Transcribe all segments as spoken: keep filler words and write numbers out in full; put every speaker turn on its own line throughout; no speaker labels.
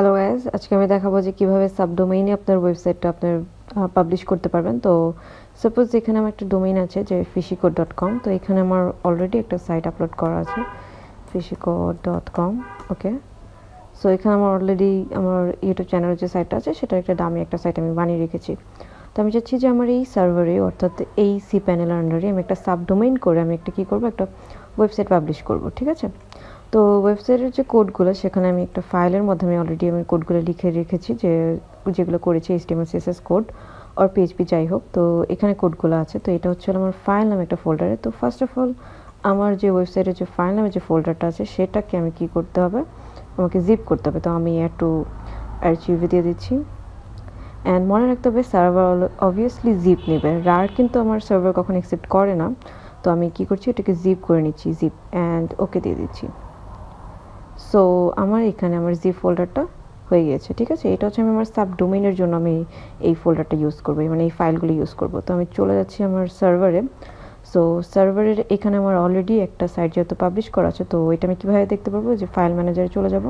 Hello guys, আজকে আমি দেখাবো যে কিভাবে সাবডোমেইনে আপনার ওয়েবসাইটটা আপনার পাবলিশ করতে পারবেন। তো সাপোজ এখানে আমার একটা ডোমেইন আছে যে ফিশিকোড ডট কম। তো এখানে আমার অলরেডি একটা সাইট আপলোড করা আছে ফিশিকোড ডট কম। ওকে, সো এখানে আমার অলরেডি আমার ইউটিউব চ্যানেলের যে সাইটটা আছে সেটা একটা দামি একটা সাইট আমি বানিয়ে রেখেছি। তো আমি চাচ্ছি যে আমার এই সার্ভারে অর্থাৎ এই সি প্যানেলের আন্ডারে আমি একটা সাবডোমেইন করে আমি একটা কী করবো, একটা ওয়েবসাইট পাবলিশ করব। ঠিক আছে, তো ওয়েবসাইটের যে কোডগুলো সেখানে আমি একটা ফাইলের মাধ্যমে অলরেডি আমি কোডগুলো লিখে রেখেছি, যে যেগুলো করেছি এইচটিএমএল সিএসএস কোড আর পিএইচপি যাই হোক। তো এখানে কোডগুলো আছে। তো এটা হচ্ছে আমার ফাইল নামে একটা ফোল্ডারে। তো ফার্স্ট অফ অল আমার যে ওয়েবসাইটের যে ফাইল নামে যে ফোল্ডারটা আছে সেটাকে আমি কি করতে হবে, আমাকে জিপ করতে হবে। তো আমি একটু আর্চিভে দিয়ে দিচ্ছি। অ্যান্ড মনে রাখতে হবে সার্ভার অবভিয়াসলি জিপ নেবে, রার কিন্তু আমার সার্ভার কখনো অ্যাকসেপ্ট করে না। তো আমি কি করছি, এটাকে জিপ করে নিচ্ছি, জিপ অ্যান্ড ওকে দিয়ে দিচ্ছি। সো আমার এখানে আমার জিপ ফোল্ডারটা হয়ে গিয়েছে। ঠিক আছে, এটা হচ্ছে আমি আমার সাবডোমেইনের জন্য আমি এই ফোল্ডারটা ইউজ করবো, মানে এই ফাইলগুলো ইউজ করব। তো আমি চলে যাচ্ছি আমার সার্ভারে। সো সার্ভারের এখানে আমার অলরেডি একটা সাইট যেহেতু পাবলিশ করা আছে, তো এটা আমি কীভাবে দেখতে পারবো, যে ফাইল ম্যানেজারে চলে যাব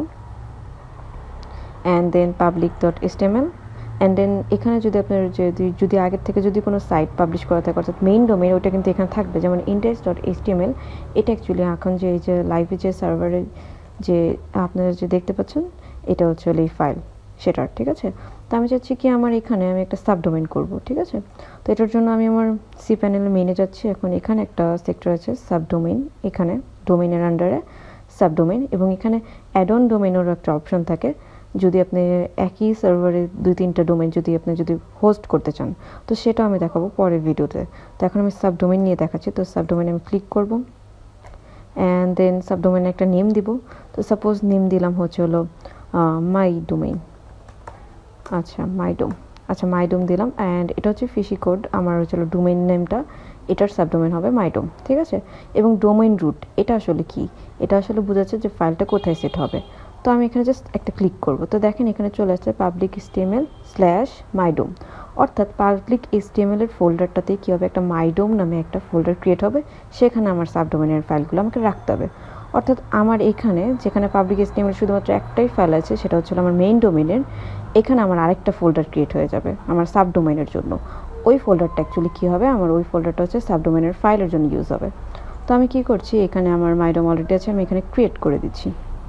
and then public dot HTML and then এখানে যদি আপনার যদি যদি আগের থেকে যদি কোনো সাইট পাবলিশ করা থাকে অর্থাৎ মেইন ডোমেইন, ওইটা কিন্তু এখানে থাকবে। যেমন ইন্ডেক্স ডট এসটিএমএল, এটা অ্যাকচুয়ালি এখন যে এই যে লাইভে যে সার্ভারের যে আপনারা যে দেখতে পাচ্ছেন এটা হচ্ছে এই ফাইল সেটার। ঠিক আছে, তো আমি চাচ্ছি কি আমার এখানে আমি একটা সাবডোমেইন করব। ঠিক আছে, তো এটার জন্য আমি আমার সি প্যানেলে মেইনে যাচ্ছি। এখন এখানে একটা সেক্টর আছে সাবডোমেইন, এখানে ডোমেইনের আন্ডারে সাবডোমেইন, এবং এখানে অ্যাড অন ডোমেইনেরও একটা অপশন থাকে যদি আপনি একই সার্ভারে দুই তিনটা ডোমেইন যদি আপনি যদি হোস্ট করতে চান, তো সেটা আমি দেখাবো পরের ভিডিওতে। তো এখন আমি সাবডোমেইন নিয়ে দেখাচ্ছি। তো সাবডোমেইন আমি ক্লিক করব অ্যান্ড দেন সাবডোমেইনে একটা নেম দিব। তো সাপোজ নেম দিলাম হচ্ছে হলো মাই ডোমেইন। আচ্ছা মাইডোম, আচ্ছা মাইডোম দিলাম অ্যান্ড এটা হচ্ছে ফিশিকোড আমার হচ্ছে ডোমেইন নেমটা, এটার সাবডোমেইন হবে মাইডোম। ঠিক আছে, এবং ডোমেইন রুট এটা আসলে কি, এটা আসলে বোঝাচ্ছে যে ফাইলটা কোথায় সেট হবে। তো আমি এখানে জাস্ট একটা ক্লিক করব। তো দেখেন এখানে চলে আসছে পাবলিক এসটিএমএল স্ল্যাশ মাইডোম, অর্থাৎ পাবলিক এসটিএমএল এর ফোল্ডারটাতে কী হবে, একটা মাইডোম নামে একটা ফোল্ডার ক্রিয়েট হবে, সেখানে আমার সাবডোমেইনের ফাইলগুলো আমাকে রাখতে হবে। অর্থাৎ আমার এখানে যেখানে পাবলিক এসটিএমএল শুধুমাত্র একটাই ফাইল আছে, সেটা হচ্ছে আমার মেইন ডোমেইনের, এখানে আমার আরেকটা ফোল্ডার ক্রিয়েট হয়ে যাবে আমার সাবডোমেইনের জন্য। ওই ফোল্ডারটা অ্যাকচুয়ালি কী হবে, আমার ওই ফোল্ডারটা হচ্ছে সাবডোমেইনের ফাইলের জন্য ইউজ হবে। তো আমি কি করছি, এখানে আমার মাইডোম অলরেডি আছে, আমি এখানে ক্রিয়েট করে দিচ্ছি।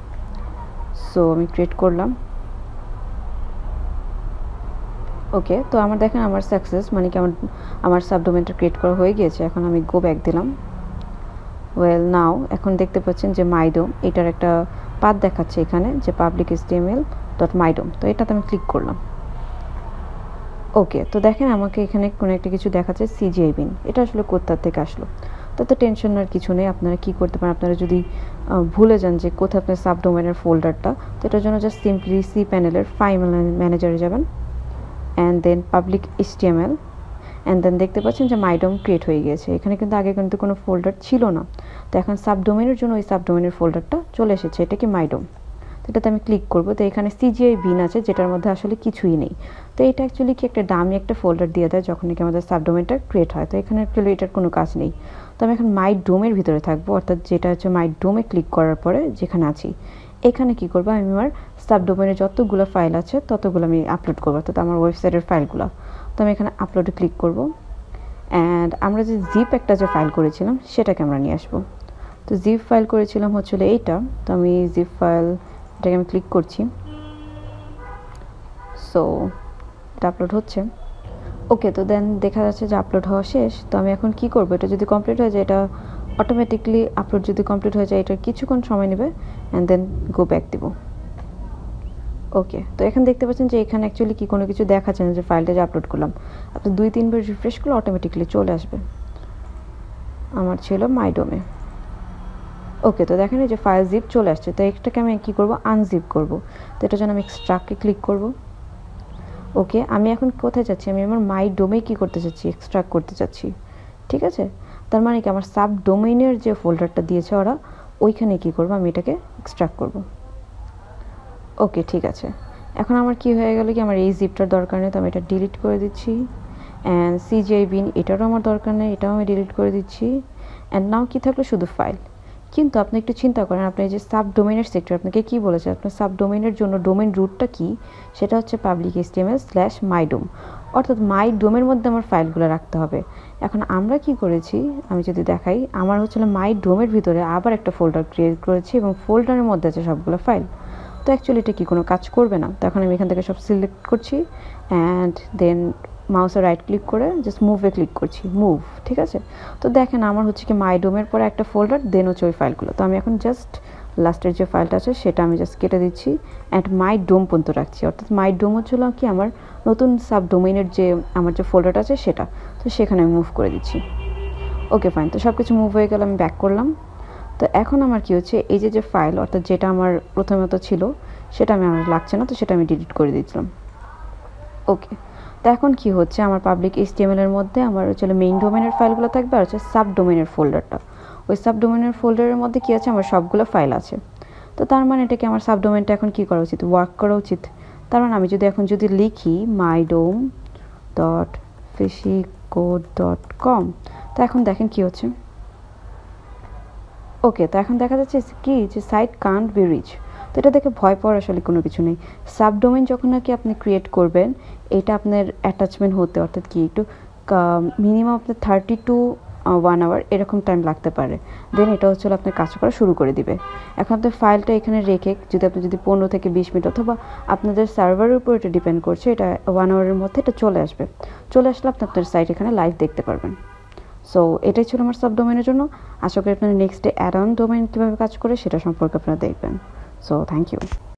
সো আমি ক্রিয়েট করলাম। ওকে, তো আমার দেখেন আমার সাকসেস, মানে কি আমার আমার সাবডোমেইনটা ক্রিয়েট করা হয়ে গিয়েছে। এখন আমি গো ব্যাক দিলাম। ওয়েল নাও এখন দেখতে পাচ্ছেন যে মাইডোম এটার একটা পাথ দেখাচ্ছে এখানে, যে পাবলিক এসটিএমএল ডট মাইডোম। তো এটাতে আমি ক্লিক করলাম। ওকে, তো দেখেন আমাকে এখানে কোনো একটা কিছু দেখাচ্ছে সিজিআই বিন, এটা আসলে কোথা থেকে আসলো। তো তো টেনশন আর কিছু নেই, আপনারা কি করতে পারেন, আপনারা যদি ভুলে যান যে কোথায় আপনার সাবডোমেইনের ফোল্ডারটা, তো এটার জন্য জাস্ট সিম্পলি সি প্যানেলের ফাইল ম্যানেজারে যাবেন and then public HTML and then দেখতে পাচ্ছেন যে মাইডোম ক্রিয়েট হয়ে গিয়েছে। এখানে কিন্তু আগে কিন্তু কোনো ফোল্ডার ছিল না, তো এখন সাবডোমেইনের জন্য ওই সাবডোমেইনের ফোল্ডারটা চলে এসেছে, এটা কি মাইডোম। তো এটাতে আমি ক্লিক করব। তো এখানে সিজিআই বিন আছে যেটার মধ্যে আসলে কিছুই নেই। তো এটা অ্যাকচুয়ালি কি একটা দামি একটা ফোল্ডার দিয়ে দেয় যখন কি আমাদের সাবডোমেইনটা ক্রিয়েট হয়। তো এখানে অ্যাকচুয়ালি এটার কোনো কাজ নেই। তো আমি এখন মাই ডোমের ভিতরে থাকবো, অর্থাৎ যেটা হচ্ছে মাই ডোমে ক্লিক করার পরে যেখানে আছি এখানে কি করবো, আমি আমার সাবডোমেইনের যতগুলো ফাইল আছে ততগুলো আমি আপলোড করবো, অর্থাৎ আমার ওয়েবসাইটের ফাইলগুলো। তো আমি এখানে আপলোডে ক্লিক করব অ্যান্ড আমরা যে জিপ একটা যে ফাইল করেছিলাম সেটাকে আমরা নিয়ে আসবো। তো জিপ ফাইল করেছিলাম হচ্ছে এইটা। তো আমি জিপ ফাইল এটাকে আমি ক্লিক করছি। সো এটা আপলোড হচ্ছে। ওকে, তো দেন দেখা যাচ্ছে যে আপলোড হওয়া শেষ। তো আমি এখন কি করব, এটা যদি কমপ্লিট হয়ে যায়, এটা অটোমেটিকলি আপলোড যদি কমপ্লিট হয়ে যায় এটা কিছুক্ষণ সময় নেবে অ্যান্ড দেন গো ব্যাক দিব। ওকে, তো এখানে দেখতে পাচ্ছেন যে এখানে অ্যাকচুয়ালি কি কোনো কিছু দেখাচ্ছে না, যে ফাইলটা যে আপলোড করলাম। আপনি দুই তিনবার রিফ্রেশ করলে অটোমেটিকলি চলে আসবে। আমার ছিল মাইডোমে। ওকে, তো দেখেন এই যে ফাইল জিপ চলে আসছে। তো এটাকে আমি কী করবো, আনজিপ করব। তো এটার জন্য আমি এক্সট্রাক্টে ক্লিক করব। ওকে, আমি এখন কোথায় যাচ্ছি, আমি আমার মাই ডোমে কী করতে চাচ্ছি, এক্সট্রাক্ট করতে চাচ্ছি। ঠিক আছে, তার মানে কি আমার সাব ডোমেইনের যে ফোল্ডারটা দিয়েছে ওরা, ওইখানে কী করবো, আমি এটাকে এক্সট্রাক্ট করব। ওকে, ঠিক আছে। এখন আমার কি হয়ে গেল কি, আমার এই জিপটার দরকার নেই, তো আমি এটা ডিলিট করে দিচ্ছি। অ্যান্ড সিজিআই বিন এটারও আমার দরকার নেই, এটাও আমি ডিলিট করে দিচ্ছি। অ্যান্ড নাও কি থাকলো, শুধু ফাইল। কিন্তু আপনি একটু চিন্তা করেন, আপনি যে সাব ডোমেনের সেক্টর আপনাকে কি বলেছে, আপনার সাব ডোমেনের জন্য ডোমেন রুটটা কি, সেটা হচ্ছে public HTML slash my dom, অর্থাৎ মাই ডোমের মধ্যে আমার ফাইলগুলো রাখতে হবে। এখন আমরা কি করেছি আমি যদি দেখাই, আমার হচ্ছে মাই ডোমের ভিতরে আবার একটা ফোল্ডার ক্রিয়েট করেছি এবং ফোল্ডারের মধ্যে আছে সবগুলো ফাইল। তো অ্যাকচুয়ালি এটা কি কোনো কাজ করবে না। তো এখন আমি এখান থেকে সব সিলেক্ট করছি অ্যান্ড দেন মাউসে রাইট ক্লিক করে জাস্ট মুভে ক্লিক করছি, মুভ, ঠিক আছে। তো দেখেন আমার হচ্ছে কি মাই ডোমের পরে একটা ফোল্ডার, দেন হচ্ছে ওই ফাইলগুলো। তো আমি এখন জাস্ট লাস্টের যে ফাইলটা আছে সেটা আমি জাস্ট কেটে দিচ্ছি অ্যান্ড মাই ডোম পর্যন্ত রাখছি, অর্থাৎ মাই ডোম হচ্ছিল কি আমার নতুন সাব ডোমেনের যে আমার যে ফোল্ডারটা আছে সেটা, তো সেখানে আমি মুভ করে দিচ্ছি। ওকে ফাইন, তো সব কিছু মুভ হয়ে গেল, আমি ব্যাক করলাম। তো এখন আমার কি হচ্ছে, এই যে যে ফাইল অর্থাৎ যেটা আমার প্রথমত ছিল সেটা আমি আমার লাগছে না, তো সেটা আমি ডিলিট করে দিয়েছিলাম। ওকে, তো এখন কি হচ্ছে, আমার পাবলিক এইচটিএমএল এর মধ্যে আমার হচ্ছে মেইন ডোমেনের ফাইলগুলো থাকবে আর হচ্ছে সাব ডোমেনের ফোল্ডারটা। ওই সাব ডোমেনের ফোল্ডারের মধ্যে কি আছে, আমার সবগুলো ফাইল আছে। তো তার মানে এটাকে আমার সাব ডোমেনটা এখন কি করা উচিত, ওয়ার্ক করা উচিত। তার মানে আমি যদি এখন যদি লিখি my dom dot fishy code dot com, তো এখন দেখেন কি হচ্ছে। ওকে, তো এখন দেখা যাচ্ছে কি যে সাইট কান্ট বি রিচ। তো এটা দেখে ভয় পাওয়ার আসলে কোনো কিছু নেই। সাবডোমেন যখন নাকি আপনি ক্রিয়েট করবেন, এটা আপনার অ্যাটাচমেন্ট হতে অর্থাৎ কি একটু মিনিমাম আপনার থার্টি টু ওয়ান আওয়ার এরকম টাইম লাগতে পারে, দেন এটা হচ্ছে আপনার কাজ করা শুরু করে দিবে। এখন আপনার ফাইলটা এখানে রেখে যদি আপনি যদি পনেরো থেকে বিশ মিনিট অথবা আপনাদের সার্ভারের উপর এটা ডিপেন্ড করছে, এটা ওয়ান আওয়ারের মধ্যে এটা চলে আসবে। চলে আসলে আপনি আপনার সাইট এখানে লাইভ দেখতে পারবেন। সো এটাই ছিল আমার সাবডোমেনের জন্য। আশা করি আপনারা next day add on domain কীভাবে কাজ করে সেটা সম্পর্কে আপনারা দেখবেন। So thank you.